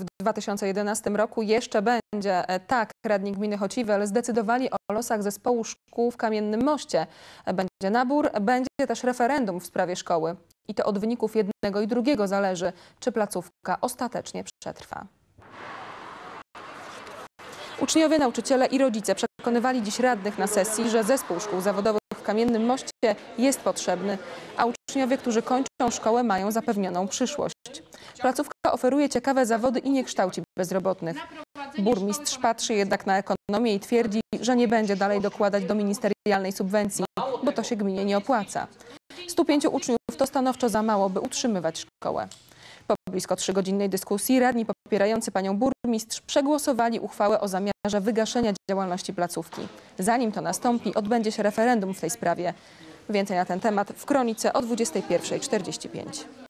w 2011 roku jeszcze będzie. Tak, radni gminy Chociwel zdecydowali o losach zespołu szkół w Kamiennym Moście. Będzie nabór, będzie też referendum w sprawie szkoły. I to od wyników jednego i drugiego zależy, czy placówka ostatecznie przetrwa. Uczniowie, nauczyciele i rodzice przekonywali dziś radnych na sesji, że zespół szkół zawodowych w Kamiennym Moście jest potrzebny, a uczniowie, którzy kończą szkołę, mają zapewnioną przyszłość. Placówka oferuje ciekawe zawody i nie kształci bezrobotnych. Burmistrz patrzy jednak na ekonomię i twierdzi, że nie będzie dalej dokładać do ministerialnej subwencji, bo to się gminie nie opłaca. 105 uczniów to stanowczo za mało, by utrzymywać szkołę. Po blisko 3-godzinnej dyskusji radni popierający panią burmistrz przegłosowali uchwałę o zamiarze wygaszenia działalności placówki. Zanim to nastąpi, odbędzie się referendum w tej sprawie. Więcej na ten temat w Kronice o 21:45.